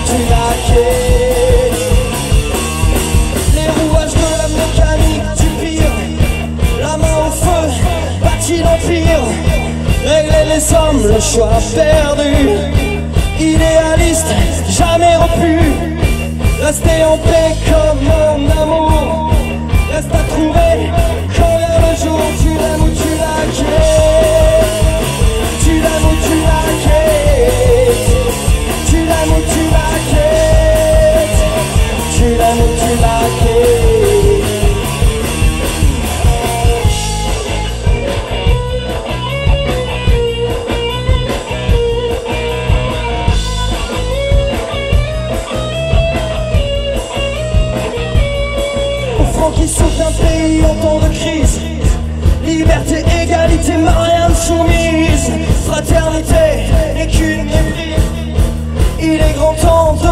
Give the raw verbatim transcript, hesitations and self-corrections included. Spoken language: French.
tu la quittes. Les rouages de la mécanique du pire, la main au feu, bâtit l'empire. Régler les hommes, le choix perdu. Idéaliste, jamais rompu. Rester en paix comme mon amour. Reste à trouver quand vient le jour. Tu l'aimes ou tu la quittes. Tu l'aimes ou tu la quittes. Tu l'aimes ou tu la quittes. Tu l'aimes ou tu la quittes. Qui souffre d'un pays en temps de crise. Liberté, égalité, Marianne soumise. Fraternité n'est qu'une méprise. Il est grand temps de